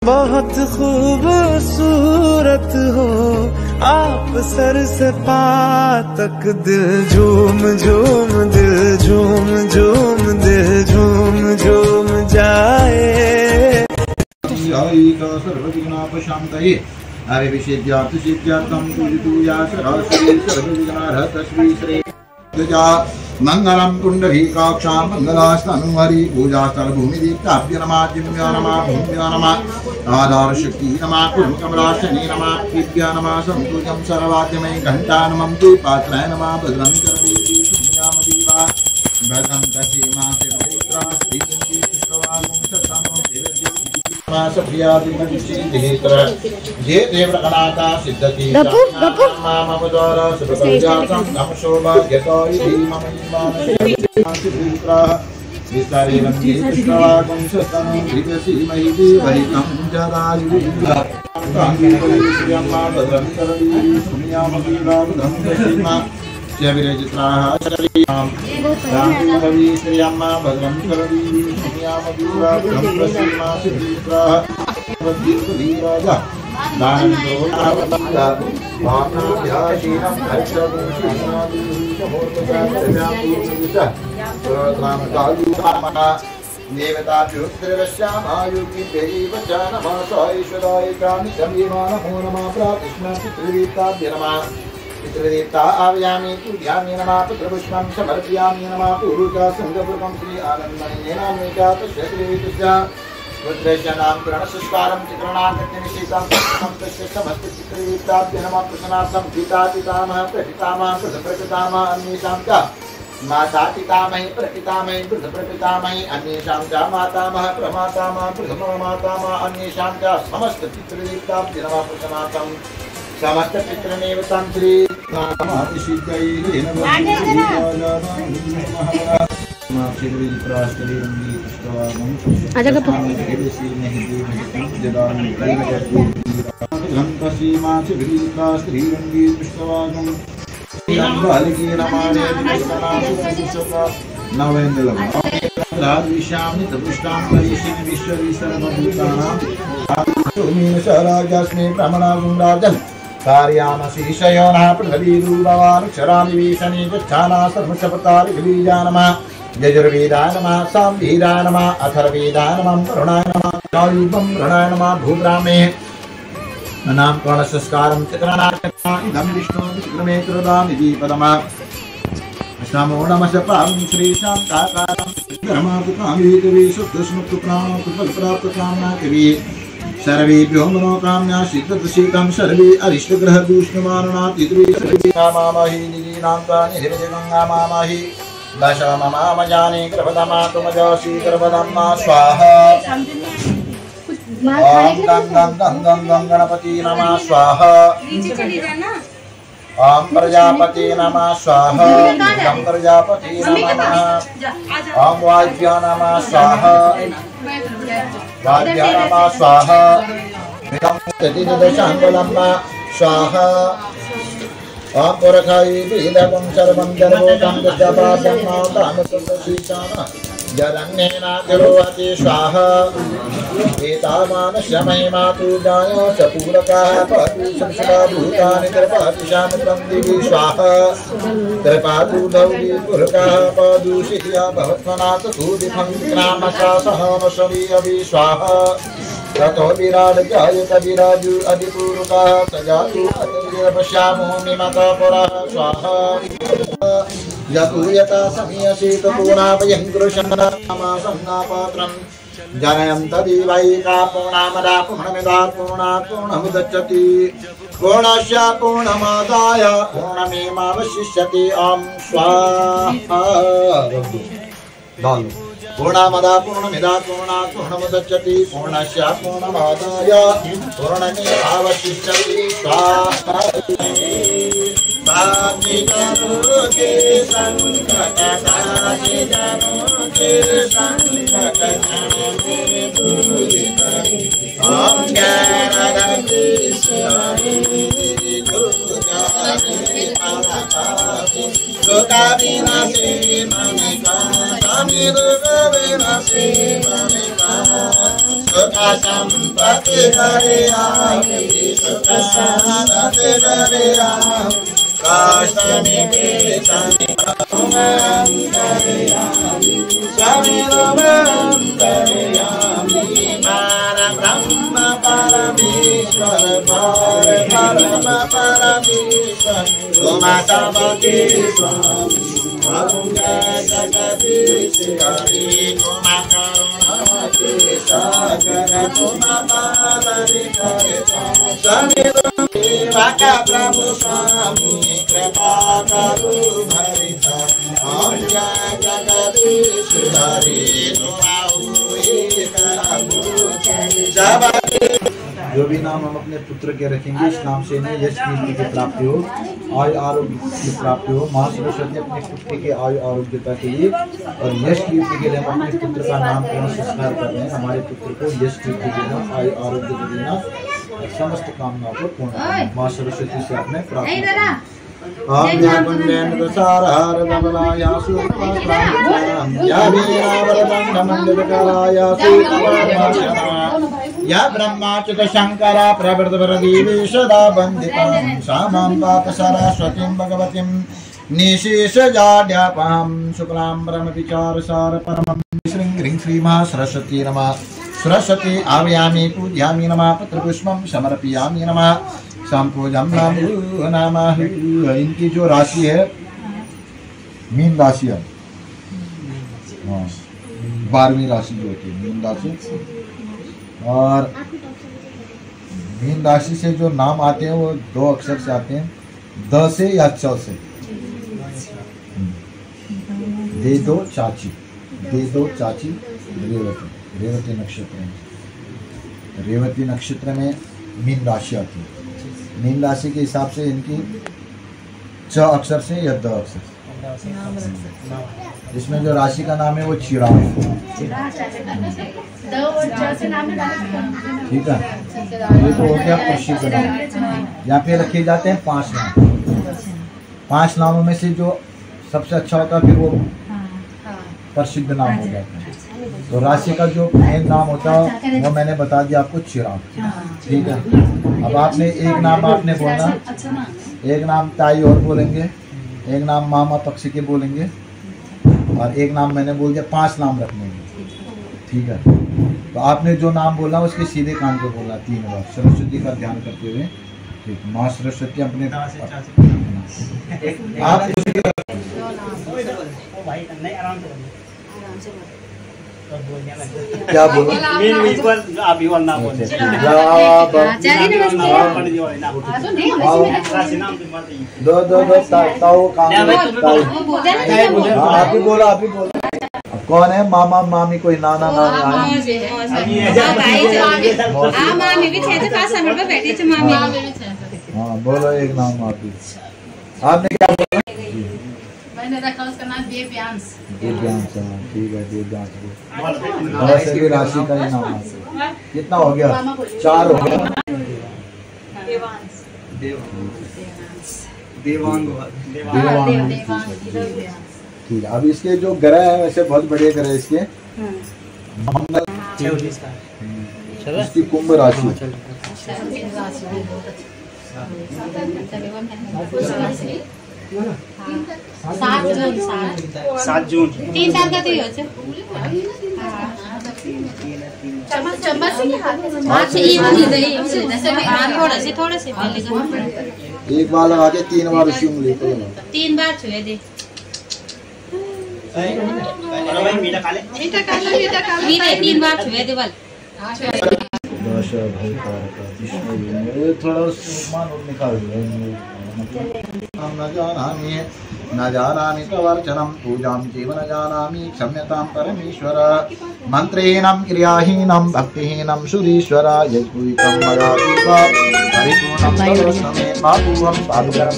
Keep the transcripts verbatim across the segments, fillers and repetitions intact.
बहुत खूबसूरत हो आप सर से पाँव तक, दिल झूम झूम दिल झूम झूम दिल झूम झूम जाए। सर्वविघ्नोपशान्तये अविषेद्यार्थ सिद्ध्यार्थं पूजितु या सरासरे सर्वविघ्नहरतस्मै श्री गजा मंगलम पुंडरीकाक्षां मंगलास्तनुहरि पूजास्थल भूमिदीप्ताभ्य नमः दिव्या नमः भूम्या नमः आधार शक्ति नमः कुर्मकमलाशने नमः दिव्या नमः संतुजं सर्वाद्यमय घंटानमं दीपात्राय नमः भद्रं कर्णेति शून्यामदीवा भद्रं तसीमा सेवैत्रा श्रीजन्ति पुष्पवागुं सत्समो देवदेव ये देवकलाता सिद्धति मामद्वारा सुभद्रासं नमशोभाग्यतो इति मम विस्तारे वन्दे पुष्पवागुं सत्समो देवसीमहि देवहितं जरायुः काङ्गेयम्मा भद्रं करवीर्यं शून्यामदीवा बुधं दशीमा विरचित्राः शरीरां रामदेवी श्रीयम्मा भद्रं करवीर्यं शून्यामदीवा बुधं दशीमा सिद्धित्राः वद्दीपदीराजा दानन्दो नावतन्दा वामनाभ्याशीनं हर्षं श्रीनादीशमूर्तजातव्यापूर्णिता सुरत्रामकालूतामना देवताभ्युत्तरश्यामायुक्ति देव च नमः ईश्वराय कामितमेवा नमो नमः प्रातिष्णां पितृदेवताभ्य नमः पितृदेवता आव्यामि पूज्यामि नमः पुत्रपुष्पं समर्पयामि नमः पूरुका सङ्गपुरं श्री आनन्दमयी नामिका तस्य रुद्रस्य नामकरणसंस्कारं चित्रणाकृत्यनिश्चितं तस्य समस्त पितृदेवताभ्य नमः प्रसन्नार्थं पिता पितामह प्रपितामह प्रप्रपितामह अन्येषां च माता पितामही प्रपितामही प्रप्रपितामही अन्येषां च मातामह प्रमातामह प्रथममातामह अन्येषां च समस्त पितृदेवताभ्य नमः प्रसन्नार्थं समस्त पितृदेवतां श्री नामातिसिद्धये नमः। आजा गप्पा कार्यामशीषयोनः पृथ्वीरूपवानुक्षरादिवीशने गच्छाना सर्वशपतारि विलीजानमः यजुर्वेदाय नमः सामवेदाय नमः अथर्ववेदाय नमः वरुणाय नमः कायुगं वरुणाय नमः भूब्राह्मे नामकरणसंस्कारं चित्रणार्चना इदं विष्णु विक्रमे कृतामि दीपदमः नमो नमः पावं श्री शान्ताकारं धर्मात्मकामीकवि शुद्धस्मुक्तप्राणोत्पलप्राप्तकामनाकवि सर्वेभ्यो मनोकाम्या सिद्धशीतं सर्वे अरिष्टग्रहदूष्णमाननातित्रिमामहि निजीनान्तानि हृदयगङ्गामामहि दशममामजानि गर्भदमा तुमजसि गर्भदम्मा स्वाहा ॐ गं गं गं गं गं गणपति नमः स्वाहा ॐ प्रजापति नमः स्वाहा ॐ प्रजापति नमः ॐ वाज्य नमः स्वाहा वाज्य नमः स्वाहा विदं तदिदशाङ्गलम्मा स्वाहा ॐ पुरखायि वेदकं सर्वं जर्वोकं दशपादम्मा तामसुशीशाना जरण्येन जरोति स्वाहा एतावानस्य महिमातु जाय स पूरकाः पातु संसदा भूतानि कृपाति शान्तं दिवि स्वाहा कृपातु दौरि पुरकाः पादु शिया भवत्मनाथ सूदिफं ग्रामसा सहमशवी अभि स्वाहा ततो विराट जायत विराजु अधिपूरुकाः सजातु अतिर्पश्यामो मिमता पुरः स्वाहा यतु यथा समीयसीत पूर्णाभयं कृष्णनामासंनापात्रं जनयं तदिवैका पूर्णामदा पूर्णमिदा पूर्णात् पूर्णमुदच्यते पूर्णस्य पूर्णमादाय पूर्णमेवावशिष्यते ॐ स्वाहा पूर्णमदा पूर्णमिदा पूर्णात् पूर्णमुदच्यते पूर्णस्य पूर्णमादाय पूर्णमेवावशिष्यते स्वाहा बाकी जनों के संकटानि जनों के संकटानि दूरितानि ॐ ज्ञानदं ईश्वरी दुर्गानि पावकानि दुःखविनाशे ममिका स्वामी दुःखविनाशे ममिका सुख संपत्ति हरियामी सुख संपत्ति हरियामी काष्ठ निकेतन अंतर्यामी सविरमं अंतर्यामी परब्रह्म परमेश्वर परम परमेश्वर तुम सबके स्वामी जगदीश हरि तुम करुणा के सागर तुम पालने का प्रभु स्वामी कृपा करो भरिता हम जगदीश हरि जो भी नाम हम अपने पुत्र के रखेंगे इस नाम से इन्हें यश कीर्ति की प्राप्ति हो, आयु आरोग्य की प्राप्ति हो। माँ सरस्वती अपने पुत्र के आयु आरोग्यता के लिए और यश कीर्ति के लिए हम अपने पुत्र का नामकरण संस्कार कर रहे हैं। हमारे पुत्र को यश कीर्ति देना, आयु आरोग्य देना और समस्त कामनाओं को पूर्ण करना माँ सरस्वती से अपने प्राप्त या ब्रह्माच्युत शंकर प्रवृत वरदेवी सदा वंदिता सामां पात सरस्वतीं भगवतीं निशेष जाड्यापहं शुक्लां ब्रह्म विचार सार परमं श्रीं ह्रीं श्री महा सरस्वती नमः। सरस्वती आव्यामी पूज्यामी नमः। पुत्रपुष्पं समर्पयामी नमः। संपूजम नमो नमः। इनकी जो राशि है मीन राशि है, बारहवीं राशि जो होती है मीन राशि, और मीन राशि से जो नाम आते हैं वो दो अक्षर से आते हैं, द से या च से। दे दो चाची, दे दो चाची रेवती, रेवती नक्षत्र में, रेवती नक्षत्र में मीन राशि आती है। मीन राशि के हिसाब से इनकी च अक्षर से या द अक्षर से। इसमें जो राशि का नाम है वो चिराग है, ठीक है। ये तो हो गया प्रसिद्ध नाम। यहाँ पे रखे जाते हैं पांच नाम। पांच नामों में से जो सबसे अच्छा होता है फिर वो प्रसिद्ध नाम हो जाता है। तो राशि का जो मेन नाम होता है वो मैंने बता दिया आपको, चिराग, ठीक है। अब आपने एक नाम आपने बोलना, एक नाम ताई और बोलेंगे, एक नाम मामा पक्ष के बोलेंगे, और एक नाम मैंने बोल दिया। पांच नाम रखने हैं, ठीक है। तो आपने जो नाम बोला उसके सीधे कान पे बोलना तीन बार, सरस्वती का ध्यान करते हुए, ठीक। माँ सरस्वती अपने आप क्या बोलो, दो दो दो ताऊ काम, आप ही बोलो, आप ही बोलो। कौन है मामा मामी, कोई नाना नानी? हाँ बोलो एक नाम आप ही। आपने क्या बोला? मैंने रखा उसका नाम देवयांश। देवयांश, ठीक है देवयांश। वैसे भी राशि का ही नाम है। कितना हो गया? चार हो गया। देवांश, देवांग, ठीक है। अब इसके जो ग्रह है वैसे बहुत बढ़िया ग्रह इसके। इसकी कुंभ राशि, सात जून, सात जून तीन साल का तो ही हो चम्मच चम्मच से हाथ से ये वाली दे थोड़ा से थोड़ा से पहले एक बार लगा के तीन बार उसी उंगली पे तीन बार छुए दे। मीठा खा ले, मीठा खा ले, मीठा खा ले, तीन बार छुए दे बल। थोड़ा मान निकाल न जानामि न जानामि तवर्चनं पूजां जीव न जानामि क्षम्यतां परमेश्वर मंत्रेणं क्रियाहीनं भक्तिहीनं सुरीश्वर यज्ञुतं मदातीका परिपूर्णं सर्वस्वमे मातुहं साधुकरम्।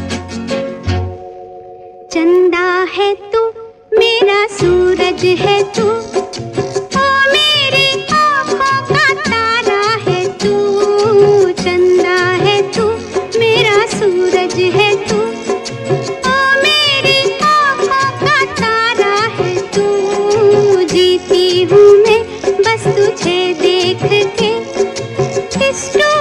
चंदा है तू मेरा सूरज है तू, ओ मेरी आँखों का तारा है तू। चंदा है तू मेरा सूरज है तू, ओ मेरी आँखों का तारा है तू। जीती हूँ मैं बस तुझे देख स्टूडियो।